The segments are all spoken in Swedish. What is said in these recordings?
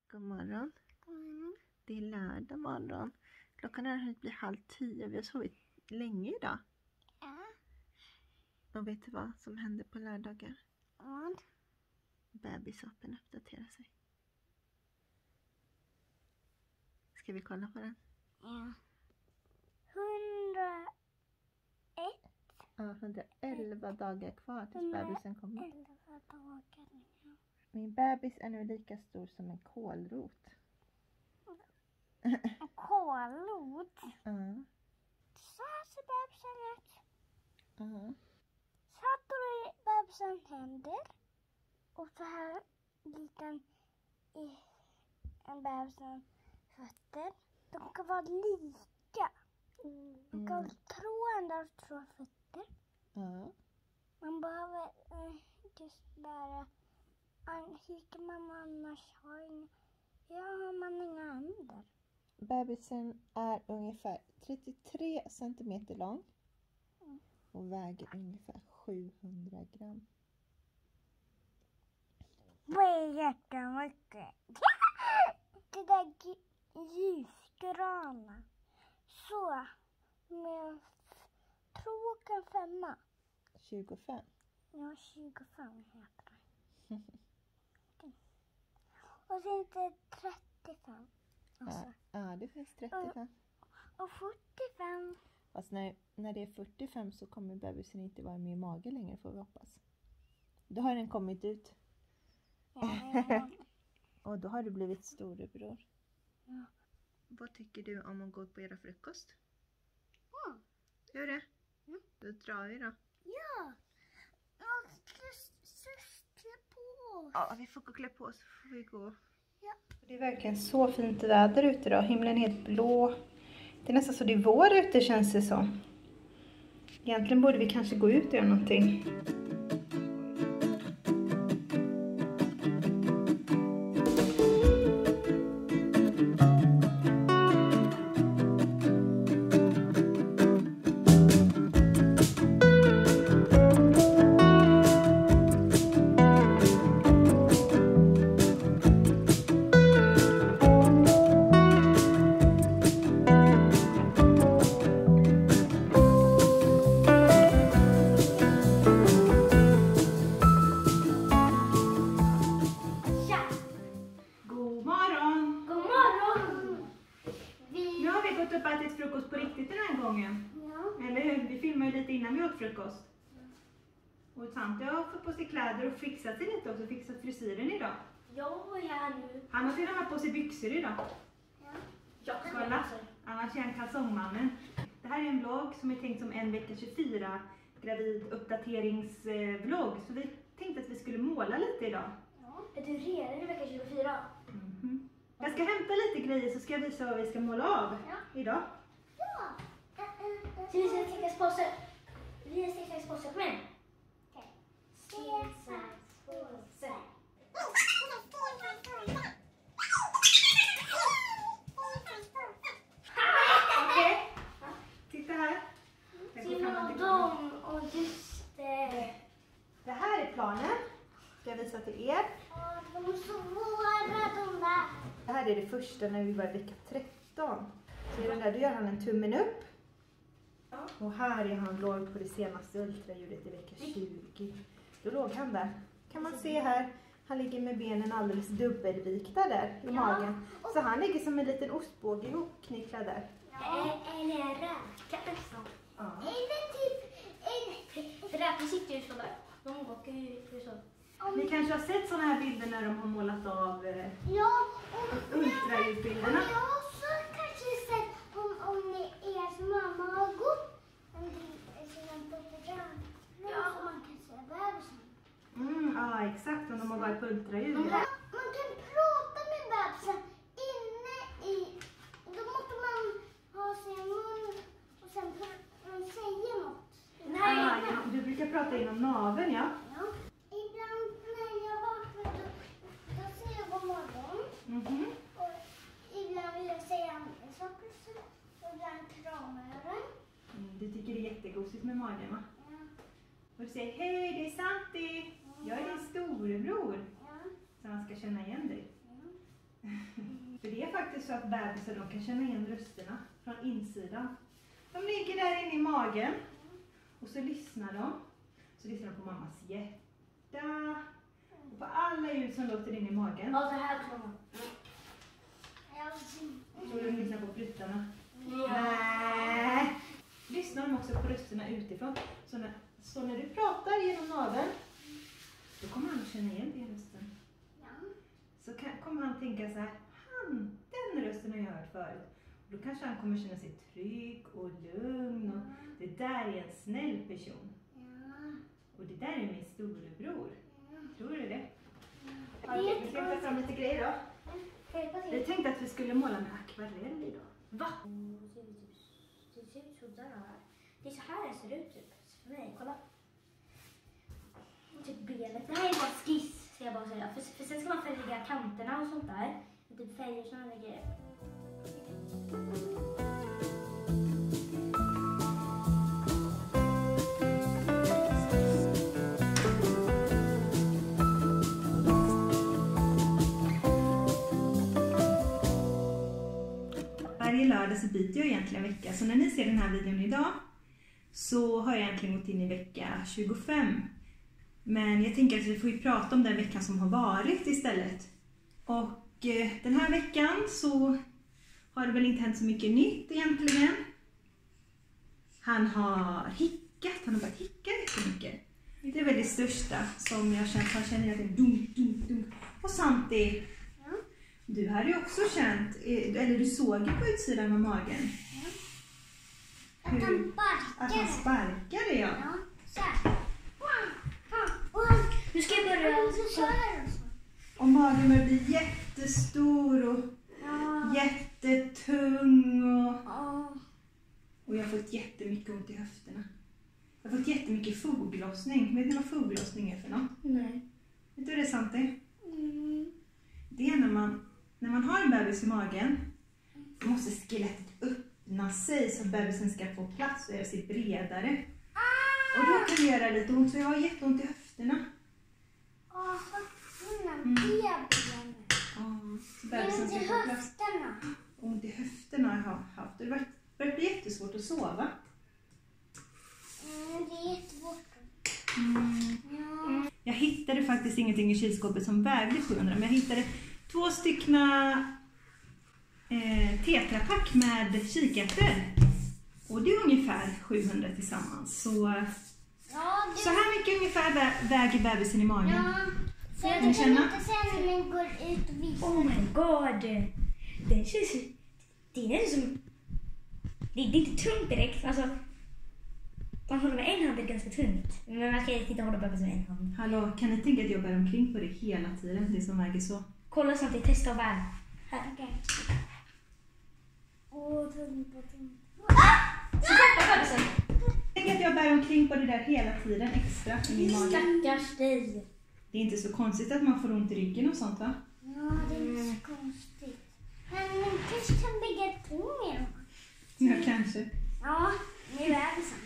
God morgon. Det är lördag morgon. Klockan har hunnit bli 9:30. Vi har sovit länge idag. Ja. Och vet du vad som händer på lördagar? Vad? Bebisappen uppdaterar sig. Ska vi kolla på den? Ja. 101. Ja, 111 dagar kvar tills bebisen kommer. 11 dagar. Ja. Min bebis är nu lika stor som en kålrot. En kålrot. Ja. Så här ser bebisen ut. Ja. Så här står bebisen händer. Och så här liten i en bebisen fötter. De kan vara lika. De kan tro ändå två fötter. Ja. Man behöver just bara kika man annars har man inga händer. Bebisen är ungefär 33 centimeter lång. Och väger ungefär 700 gram. Det är jättemycket. Det där ljusgröna. Så. Med tråken 5. 25. Ja, 25 heter det. Och sen är det 35. Alltså. Ja, det finns 35. Och 45. Fast när det är 45 så kommer bebisen inte vara med i magen längre, får vi hoppas. Då har den kommit ut. Ja. Och då har du blivit storebror. Ja. Vad tycker du om att gå på era frukost? Ja. Gör det? Mm. Då drar vi då. Ja. Jag ska klä på oss. Ja, vi får gå och klä på oss så får vi gå. Ja. Det är verkligen så fint väder ute idag. Himlen är helt blå. Det är nästan så det är vår ute, känns det som. Egentligen borde vi kanske gå ut och göra någonting. Frukost på riktigt den här gången. Ja. Eller hur? Vi filmade lite innan vi åt frukost. Och Tante har fått på sig kläder och fixat sig lite också. Fixat frisyren idag. Jag är här nu. Han har till och med på sig byxor idag. Ja. Kolla. Annars är han kalsongmannen. Det här är en vlogg som är tänkt som en vecka 24 gravid uppdateringsvlogg. Så vi tänkte att vi skulle måla lite idag. Ja. Är du redan i vecka 24? Mhm. Jag ska hämta lite grejer så ska jag visa vad vi ska måla av idag. Ja. Så vi ska tänka spåse. Vi ska tänka spåse. Kom igen. Okej. Spåse. Okej. Titta här. Simon och dem och just det. Det här är planen. Ska jag visa till er. De är så våra de där. Det här är det första när vi var i vecka 13. Så den där, då gör han en tummen upp. Och här är han låg på det senaste ultraljudet i vecka 20. Då låg han där. Kan man se här. Han ligger med benen alldeles dubbelvikta där i magen. Så han ligger som en liten ostbåge ihopknycklad där. Eller räka nästan. Ja. Eller typ. För räkor sitter ju så där. De åker ju så. Ni kanske har sett sådana här bilder när de har målat av ultraljudbilderna. Jag har också kanske sett om er mamma har gått en del på program. Ja, man kan se bebisen. Ja, exakt. Om de har varit på ultraljud. Man kan prata med bebisen inne i. Då måste man ha sin mun och sen säga något. Nej. Du brukar prata inom naveln, ja. Ibland när jag vaknar då säger jag god morgon. Och ibland vill jag säga andra saker. Och ibland kramar jag den. Du tycker det är jättegosigt med magen, va? Ja. Och du säger hej, det är Santi. Jag är din storebror. Ja. Så han ska känna igen dig. Ja. faktiskt så att bebisar de kan känna igen rösterna från insidan. De ligger där inne i magen och så lyssnar de. Så lyssnar de på mammas hjärta och på alla ljud som låter inne i magen. Ja, det här kommer. Så de lyssnar på flyttarna. Nej. Lyssnar de också på rösterna utifrån. Så när du pratar genom naveln, då kommer han att känna igen din rösten. Så kommer han tänka så här, den rösten har jag hört förut. Och då kanske han kommer känna sig trygg och lugn. Och det där är en snäll person. Och det där är min storebror. Tror du det? Vi ska ta fram lite grejer då. Jag tänkte att vi skulle måla med akvarell idag. Va? Det ser ut sådär. Det är så här det ser ut typ. För mig, kolla. Typ benet. Det här är bara skiss, ska jag bara säga. För sen ska man färga kanterna och sånt där. Typ färger och sådana grejer. Varje lördag så byter jag egentligen vecka. Så när ni ser den här videon idag så har jag egentligen gått in i vecka 25. Men jag tänker att vi får ju prata om den veckan som har varit istället. Och den här veckan så har det väl inte hänt så mycket nytt egentligen. Han har hickat, han har börjat hicka jättemycket. Det är väl det största som jag känner, han känner att det är dunk. Och Santi, du har ju också känt, eller du såg ju på utsidan av magen. Att han sparkade, ja. Så här. Nu ska jag börja så. Och magen börjar bli jättestor och jättetung och jag har fått jättemycket ont i höfterna. Jag har fått jättemycket foglossning. Vet ni vad foglossning är för något? Nej. Vet du det, Santi? Det är när man har en bebis i magen, då måste skelettet öppna sig så att bebisen ska få plats och göra sig bredare. Och då kan det göra lite ont, så jag har jätteont i höfterna. Bebisen ska få plats. Ont i höfterna har jag haft. Det har börjat bli jättesvårt att sova. Det är jättesvårt. Jag hittade faktiskt ingenting i kylskåpet som vägde 700, men jag hittade 2 styckna tetrapack med kikärtor. Och det är ungefär 700 tillsammans. Så här mycket ungefär väger bebisen i magen. Ja, för jag kan inte sen när den går ut och visar. Oh my god. Det känns ju... Det är som... Det är inte tungt direkt. Alltså... Man håller med en hand är ganska tungt. Men man kan inte hålla bebisen med en hand. Hallå, kan ni tänka att jag bär omkring på det hela tiden? Det som väger så. Kolla så att det testar och bär. Här. Okej. Så tappar bebisen. Tänk att jag bär omkring på det där hela tiden extra i min mage. Stackars dig. Det är inte så konstigt att man får ont i ryggen och sånt, va? Ja, det är inte så konstigt. Men kanske kan bygga på mer. Ja, kanske. Ja, nu är det så.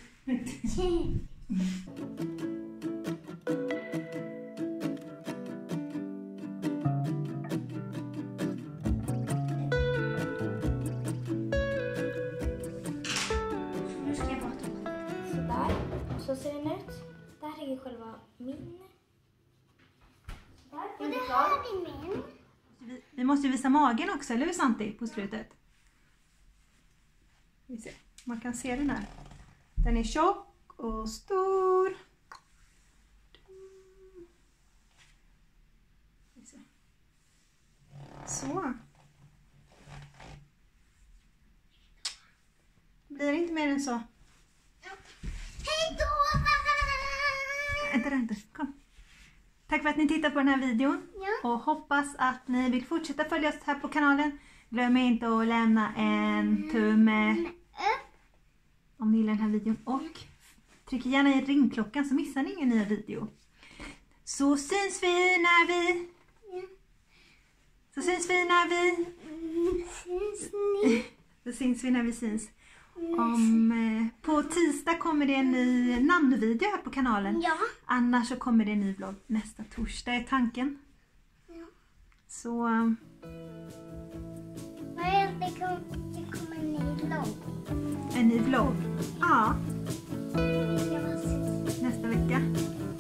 Nu ska jag bara ta sådär. Så ser den ut. Där är själva min. Sådär. Och det här är min. Vi måste ju visa magen också, eller hur, Santi, på slutet? Vi ser. Man kan se den här. Den är tjock och stor. Vi ser. Så. Blir det inte mer än så? Hej då! Vänta. Kom. Tack för att ni tittar på den här videon. Ja. Och hoppas att ni vill fortsätta följa oss här på kanalen. Glöm inte att lämna en tumme om ni gillar den här videon. Och tryck gärna i ringklockan så missar ni ingen ny video. Så syns vi när vi... Så syns vi när vi... Så syns vi när vi syns. På tisdag kommer det en ny namnvideo här på kanalen. Ja. Annars så kommer det en ny vlogg nästa torsdag är tanken. Ja. Så... Men ny vlogg. Ja, Jag var sist. nästa vecka.